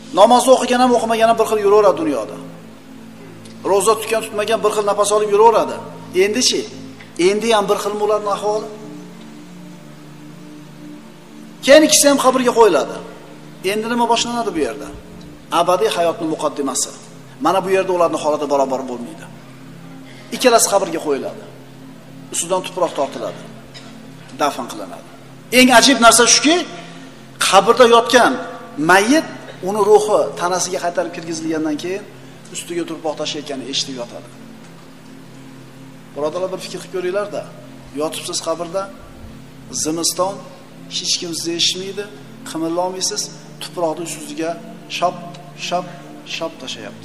Namoz o'qigan ham o'qimagan ham bir xil yuraveradi dunyoda. Roza tutgan tutmagan bir xil nafas olib yuraveradi. Endi-chi? Endi ham bir xil ularning ahvoli. Keyin ikkisi ham qabrga qo'yiladi. Endi nima boshlanadi bu yerda? Abadiy hayotning muqaddimasi. Mana bu yerda ularning holati barobar bo'lmaydi. Ikkalasi qabrga qo'yiladi. Ustidan tuproq tortiladi. Dafn qilinadi. Eng ajib narsa shuki, qabrda yotgan mayyit uni ruhi tanasiga qaytarib kirgizilgandan keyin ustiga tuproq tashlayotganini eshitib yotadi. Birodalar, bir fikr qilib ko'ringlar-da. Yotibsiz qabrda, zimiston, hech kim sizni eshitmaydi, qimillolmaysiz, tuproqni ustiga shap tashlayapti.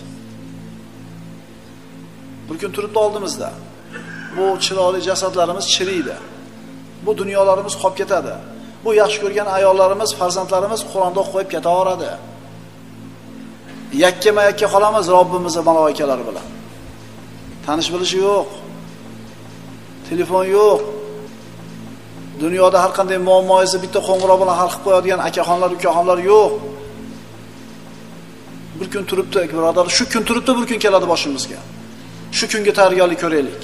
Bir kun turibdi oldimizda. Bu chiroyli jasadlarimiz chiriydi. Bu dunyolarimiz qolib ketadi. Bu yaxshi ko'rgan ayollarimiz, farzandlarimiz Qur'onda qo'yib ketaveradi. Yakkama-yakka qolamiz Robbimizning maloikalari bilan. Tanish bilishi yo'q. Telefon yo'q. Dunyoda har qanday muammoingizni bitta qo'ng'iroq bilan hal qilib qo'yadigan akaxonlar, ukaxonlar yo'q. Bir kun turibdi, birodar, shu kun turibdi, bir kun keladi boshimizga. Shu kunga tayyorgarlik ko'raylik.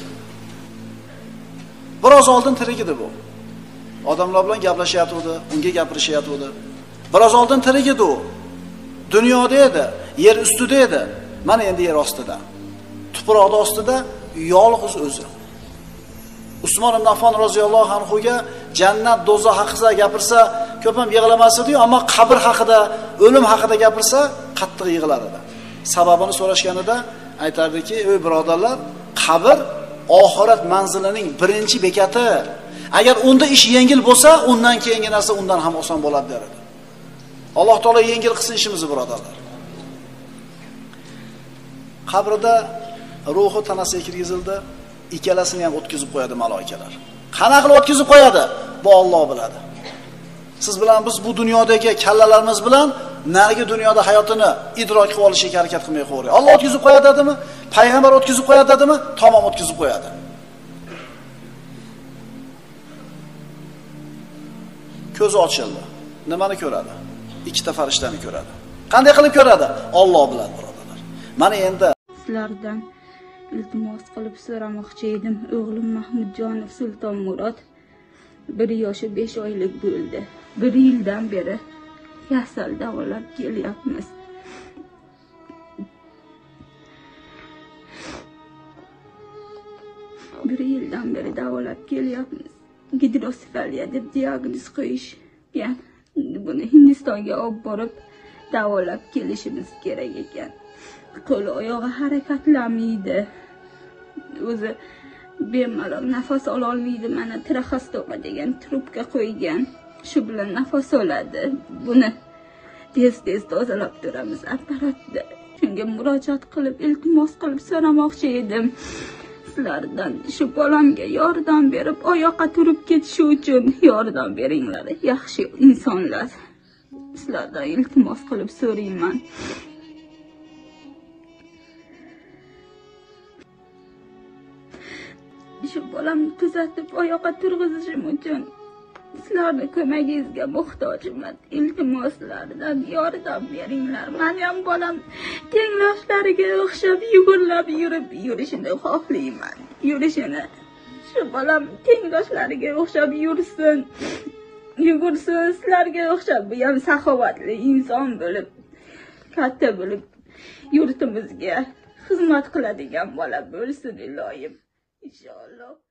Biroz oldin tirik edi bu. Odamlar bilan gaplashyapti, unga gapirishyapti. Biroz oldin tirik edi u. Dunyoda edi, yer ustida edi. Mana endi yer ostida. Tuproqda ostida yolg'iz o'zi. Usmon ibn Affon roziyallohu anhuga jannat, do'zax haqida gapirsa, ko'p ham yig'lamas edi, ammo qabr haqida, o'lim haqida gapirsa, qattiq yig'lar edi. Sababini so'rashganida aytardiki, "Ey birodarlar, qabr oxirat manzilining birinchi bekati. Agar unda ish yengil bo'lsa, undan keyingi narsa undan ham oson bo'ladi" der edi. Alloh taolo yengil qilsin ishimizni, birodarlar. Qabrda ruhi tanasiga kirgizildi, ikkalasini ham o'tkazib qo'yadi maloikalar. Qanaqa qilib o'tkazib qo'yadi? Bu Alloh biladi. Siz bilan biz bu dunyodagi kallalarimiz bilan narigi dunyoda hayotini idrok qilib olishga harakat qilmay qo'yaylik. Alloh o'tkazib qo'yadi dedimi? Payg'ambar o'tkazib qo'yadi dedimi? Tamom o'tkazib qo'yadi. Ko'zi ochildi. Nimani ko'radi? Ikkita farishtani ko'radi. Qanday qilib ko'radi? Alloh biladi, birodarlar. Mana endi sizlardan iltimos qilib so'ramoqchi edim. O'g'lim Mahmudjonov Sulton Murod 1 yoshi 5 oylik bo'ldi. 1 yildan beri kasal davolab kelyapmiz. Bir yildan beri davolab kelyapmiz. Gidrosefaliya deb diagnoz qo'yishgan. Buni Hindistonga olib borib davolab kelishimiz kerak ekan. Qo'l oyog'i harakatlanmaydi. O'zi bemalol nafas ola olmaydi. Mana traxostoma degan trubka qo'ygan. Shu bilan nafas oladi. Buni tez tozalab turamiz apparatda. Shunga murojaat qilib, iltimos qilib so'ramoqchi edim. Sizlardan shu bolamga yordam berib, oyoqqa turib ketishi uchun yordam beringlar. Yaxshi insonlar. Sizlardan iltimos qilib so'rayman. Shu bolamni tuzatib oyoqqa turg'izishim uchun sizlarning ko'magingizga muhtojman. Iltimoslardan yordam beringlar. Meni ham bolam tengdoshlariga o'xshab yugurlab yurishini xohlayman. Yurishini. Shu bolam tengdoshlariga o'xshab yursin. Yugursin, sizlarga o'xshab bu ham saxovatli inson bo'lib, katta bo'lib yurtimizga xizmat qiladigan bola bo'lsin, iloyim. İnşallah.